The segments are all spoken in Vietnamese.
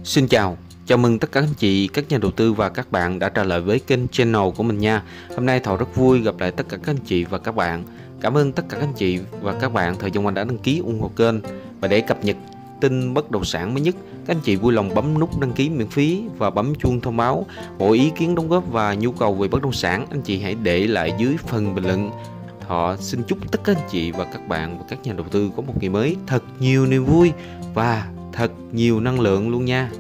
Xin chào, chào mừng tất cả anh chị, các nhà đầu tư và các bạn đã trở lại với kênh channel của mình nha. Hôm nay Thọ rất vui gặp lại tất cả các anh chị và các bạn. Cảm ơn tất cả các anh chị và các bạn thời gian qua đã đăng ký ủng hộ kênh. Và để cập nhật tin bất động sản mới nhất, các anh chị vui lòng bấm nút đăng ký miễn phí và bấm chuông thông báo. Mọi ý kiến đóng góp và nhu cầu về bất động sản, anh chị hãy để lại dưới phần bình luận. Thọ xin chúc tất cả anh chị và các bạn và các nhà đầu tư có một ngày mới thật nhiều niềm vui và thật nhiều năng lượng luôn nha.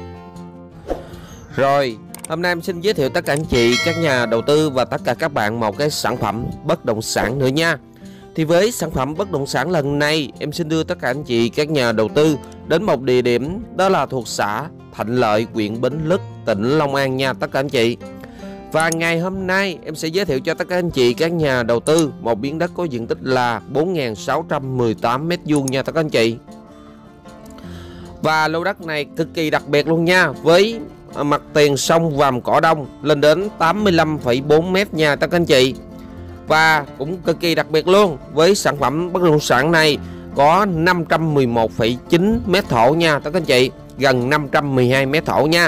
Rồi, hôm nay em xin giới thiệu tất cả anh chị, các nhà đầu tư và tất cả các bạn một cái sản phẩm bất động sản nữa nha. Thì với sản phẩm bất động sản lần này, em xin đưa tất cả anh chị, các nhà đầu tư đến một địa điểm, đó là thuộc xã Thạnh Lợi, huyện Bến Lức, tỉnh Long An nha tất cả anh chị. Và ngày hôm nay em sẽ giới thiệu cho tất cả anh chị, các nhà đầu tư một miếng đất có diện tích là 4.618 m² nha tất cả anh chị. Và lô đất này cực kỳ đặc biệt luôn nha, với mặt tiền sông Vàm Cỏ Đông lên đến 85,4 m nha tất cả anh chị. Và cũng cực kỳ đặc biệt luôn, với sản phẩm bất động sản này có 511,9 m thổ nha tất cả anh chị, gần 512 m thổ nha,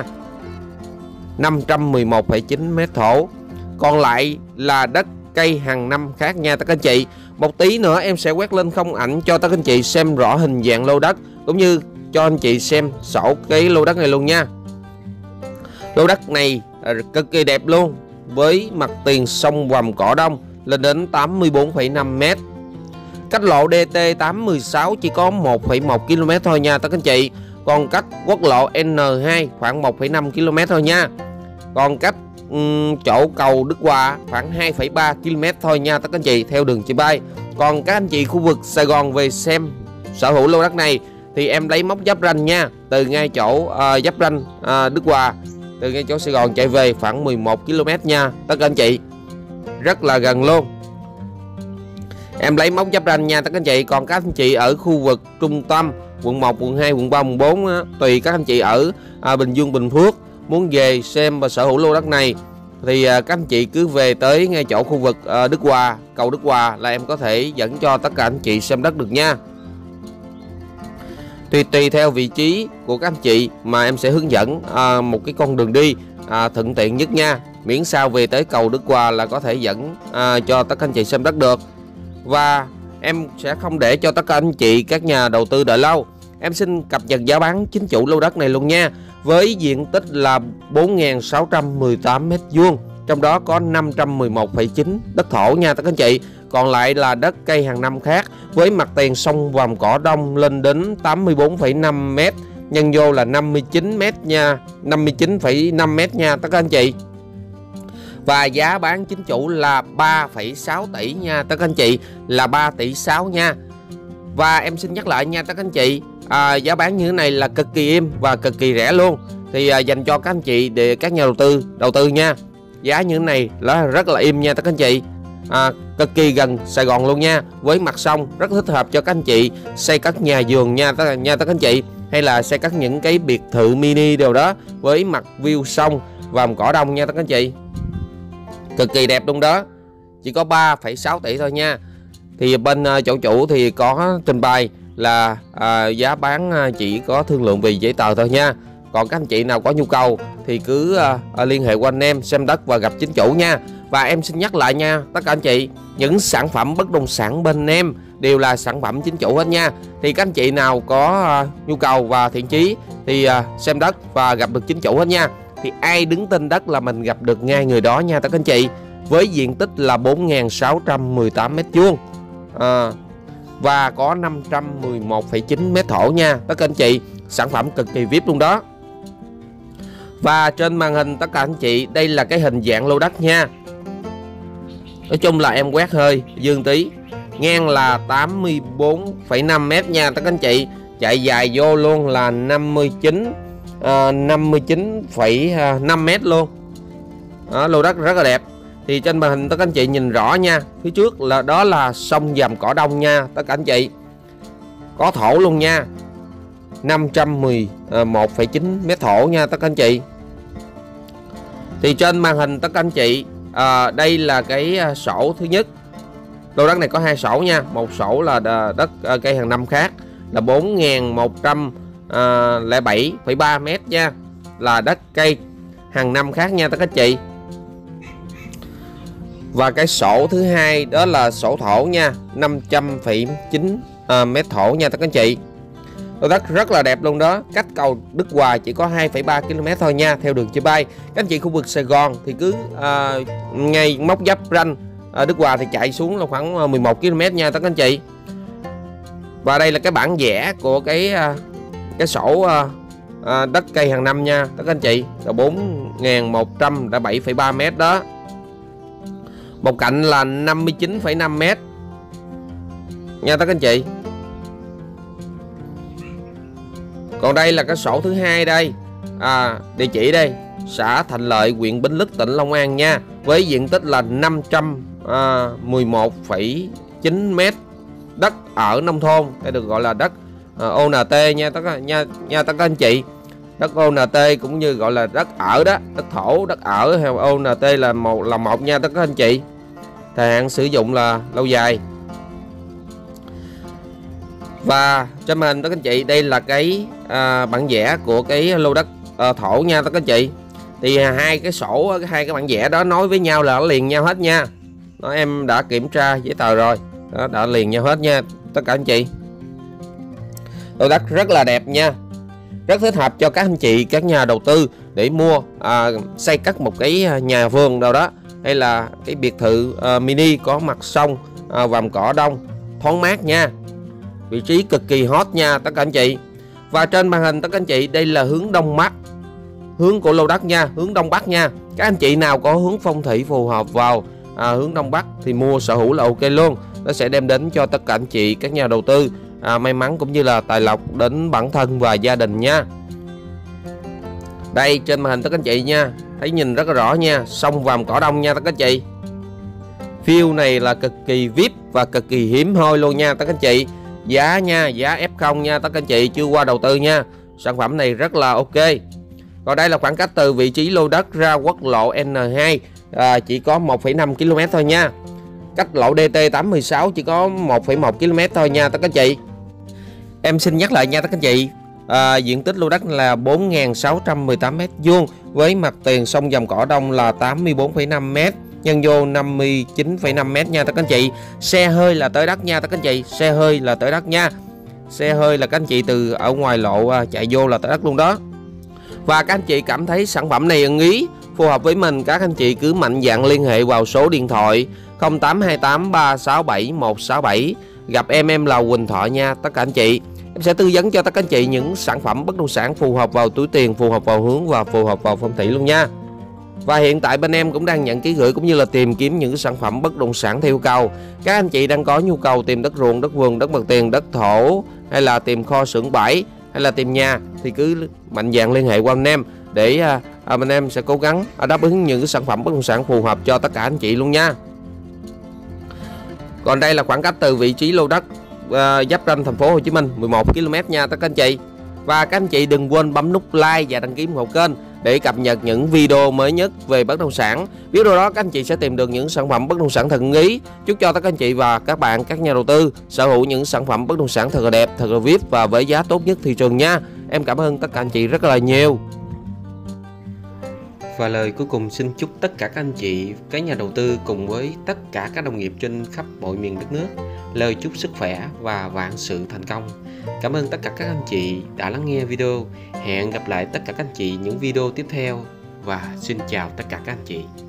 511,9 m thổ. Còn lại là đất cây hàng năm khác nha tất cả anh chị. Một tí nữa em sẽ quét lên không ảnh cho tất cả anh chị xem rõ hình dạng lô đất, cũng như cho anh chị xem sổ cái lô đất này luôn nha. Lô đất này cực kỳ đẹp luôn, với mặt tiền sông Vàm Cỏ Đông lên đến 84,5 m. Cách lộ DT816 chỉ có 1,1 km thôi nha tất cả anh chị. Còn cách quốc lộ N2 khoảng 1,5 km thôi nha. Còn cách chỗ cầu Đức Hòa khoảng 2,3 km thôi nha tất cả anh chị, theo đường chữ bay. Còn các anh chị khu vực Sài Gòn về xem sở hữu lô đất này thì em lấy mốc giáp ranh nha, từ ngay chỗ giáp ranh Đức Hòa, từ ngay chỗ Sài Gòn chạy về khoảng 11 km nha tất cả anh chị, rất là gần luôn. Em lấy mốc giáp ranh nha tất cả anh chị. Còn các anh chị ở khu vực trung tâm quận 1, quận 2, quận 3, quận 4 á, tùy các anh chị ở Bình Dương, Bình Phước muốn về xem và sở hữu lô đất này thì các anh chị cứ về tới ngay chỗ khu vực Đức Hòa, cầu Đức Hòa là em có thể dẫn cho tất cả anh chị xem đất được nha. Tùy theo vị trí của các anh chị mà em sẽ hướng dẫn một cái con đường đi thuận tiện nhất nha. Miễn sao về tới cầu Đức Hòa là có thể dẫn cho tất cả anh chị xem đất được. Và em sẽ không để cho tất cả anh chị, các nhà đầu tư đợi lâu. Em xin cập nhật giá bán chính chủ lô đất này luôn nha. Với diện tích là 4.618 m², trong đó có 511,9 đất thổ nha tất cả anh chị. Còn lại là đất cây hàng năm khác, với mặt tiền sông Vàm Cỏ Đông lên đến 84,5 m, nhân vô là 59 m nha, 59,5 m nha tất cả anh chị. Và giá bán chính chủ là 3,6 tỷ nha tất cả anh chị, là 3,6 tỷ nha. Và em xin nhắc lại nha tất cả anh chị, giá bán như thế này là cực kỳ êm và cực kỳ rẻ luôn. Thì dành cho các anh chị, để các nhà đầu tư nha. Giá như thế này là rất là êm nha tất cả anh chị, cực kỳ gần Sài Gòn luôn nha, với mặt sông rất thích hợp cho các anh chị xây các nhà vườn nha tất cả anh chị, hay là xây các những cái biệt thự mini đều đó, với mặt view sông Vàm Cỏ Đông nha tất cả anh chị, cực kỳ đẹp luôn đó. Chỉ có 3,6 tỷ thôi nha. Thì bên chỗ chủ thì có trình bày là giá bán chỉ có thương lượng về giấy tờ thôi nha. Còn các anh chị nào có nhu cầu thì cứ liên hệ qua anh em xem đất và gặp chính chủ nha. Và em xin nhắc lại nha tất cả anh chị, những sản phẩm bất động sản bên em đều là sản phẩm chính chủ hết nha. Thì các anh chị nào có nhu cầu và thiện chí thì xem đất và gặp được chính chủ hết nha. Thì ai đứng tên đất là mình gặp được ngay người đó nha tất cả anh chị. Với diện tích là 4.618 m², và có 511,9 m thổ nha tất cả anh chị. Sản phẩm cực kỳ VIP luôn đó. Và trên màn hình tất cả anh chị, đây là cái hình dạng lô đất nha. Nói chung là em quét hơi dương tí. Ngang là 84,5 m nha tất cả anh chị. Chạy dài vô luôn là 59,5 m luôn. Lô đất rất là đẹp. Thì trên màn hình tất cả anh chị nhìn rõ nha. Phía trước là đó là sông Vàm Cỏ Đông nha tất cả anh chị. Có thổ luôn nha, 511,9 m thổ nha tất cả anh chị. Thì trên màn hình tất cả anh chị, đây là cái sổ thứ nhất. Lô đất này có hai sổ nha. Một sổ là đất cây hàng năm khác là 4.100 0,3 m nha, là đất cây hàng năm khác nha tất cả anh chị. Và cái sổ thứ hai đó là sổ thổ nha, 500,9 mét thổ nha tất cả anh chị. Lô đất rất là đẹp luôn đó, cách cầu Đức Hòa chỉ có 2,3 km thôi nha, theo đường chữ bay. Các anh chị khu vực Sài Gòn thì cứ ngay móc giáp ranh Đức Hòa thì chạy xuống là khoảng 11 km nha tất cả anh chị. Và đây là cái bản vẽ của cái sổ đất cây hàng năm nha tất cả anh chị, là 4.100 đã 7,3 m đó. Một cạnh là 59,5 m nha tất cả anh chị. Còn đây là cái sổ thứ hai đây, địa chỉ đây, xã Thành Lợi, huyện Bến Lức, tỉnh Long An nha, với diện tích là 511,9 m đất ở nông thôn, đây được gọi là đất ONT nha tất cả anh chị. Đất ONT cũng như gọi là đất ở đó, đất thổ, đất ở hay ONT là một nha tất cả anh chị. Thời hạn sử dụng là lâu dài. Và trên màn hình tất cả anh chị, đây là cái bản vẽ của cái lô đất thổ nha tất cả anh chị. Thì hai cái bản vẽ đó nói với nhau là nó liền nhau hết nha. Đó, em đã kiểm tra giấy tờ rồi. Đó, đã liền nhau hết nha tất cả anh chị. Lô đất rất là đẹp nha, rất thích hợp cho các anh chị, các nhà đầu tư để mua xây cất một cái nhà vườn đâu đó, hay là cái biệt thự mini có mặt sông, vàm cỏ đông, thoáng mát nha. Vị trí cực kỳ hot nha tất cả anh chị. Và trên màn hình tất cả anh chị, đây là hướng đông bắc, hướng của lô đất nha, hướng đông bắc nha. Các anh chị nào có hướng phong thủy phù hợp vào hướng đông bắc thì mua sở hữu là ok luôn. Nó sẽ đem đến cho tất cả anh chị, các nhà đầu tư may mắn cũng như là tài lộc đến bản thân và gia đình nha. Đây trên màn hình tất cả anh chị nha, thấy nhìn rất là rõ nha, sông vàm cỏ đông nha tất cả anh chị. View này là cực kỳ VIP và cực kỳ hiếm hoi luôn nha tất cả anh chị. Giá nha, giá F0 nha tất cả anh chị, chưa qua đầu tư nha. Sản phẩm này rất là ok. Còn đây là khoảng cách từ vị trí lô đất ra quốc lộ N2 chỉ có 1,5 km thôi nha. Cách lộ DT816 chỉ có 1,1 km thôi nha tất cả anh chị. Em xin nhắc lại nha tất cả anh chị, diện tích lô đất là 4.618 m2 với mặt tiền sông vàm cỏ đông là 84,5 m, nhân vô 59,5 m nha tất cả anh chị. Xe hơi là tới đất nha tất cả anh chị, xe hơi là tới đất nha. Xe hơi là các anh chị từ ở ngoài lộ chạy vô là tới đất luôn đó. Và các anh chị cảm thấy sản phẩm này ưng ý, phù hợp với mình, các anh chị cứ mạnh dạn liên hệ vào số điện thoại 0828 367 167, gặp em là Quỳnh Thọ nha tất cả anh chị. Em sẽ tư vấn cho tất cả anh chị những sản phẩm bất động sản phù hợp vào túi tiền, phù hợp vào hướng và phù hợp vào phong thủy luôn nha. Và hiện tại bên em cũng đang nhận ký gửi cũng như là tìm kiếm những sản phẩm bất động sản theo yêu cầu. Các anh chị đang có nhu cầu tìm đất ruộng, đất vườn, đất mặt tiền, đất thổ, hay là tìm kho xưởng bãi, hay là tìm nhà thì cứ mạnh dạn liên hệ qua bên em để bên em sẽ cố gắng đáp ứng những cái sản phẩm bất động sản phù hợp cho tất cả anh chị luôn nha. Còn đây là khoảng cách từ vị trí lô đất giáp ranh thành phố Hồ Chí Minh 11 km nha tất cả anh chị. Và các anh chị đừng quên bấm nút like và đăng ký ủng hộ kênh để cập nhật những video mới nhất về bất động sản. Biết đâu đó các anh chị sẽ tìm được những sản phẩm bất động sản thật ưng ý. Chúc cho tất cả anh chị và các bạn, các nhà đầu tư sở hữu những sản phẩm bất động sản thật là đẹp, thật là VIP và với giá tốt nhất thị trường nha. Em cảm ơn tất cả anh chị rất là nhiều. Và lời cuối cùng xin chúc tất cả các anh chị, các nhà đầu tư cùng với tất cả các đồng nghiệp trên khắp mọi miền đất nước lời chúc sức khỏe và vạn sự thành công. Cảm ơn tất cả các anh chị đã lắng nghe video. Hẹn gặp lại tất cả các anh chị những video tiếp theo và xin chào tất cả các anh chị.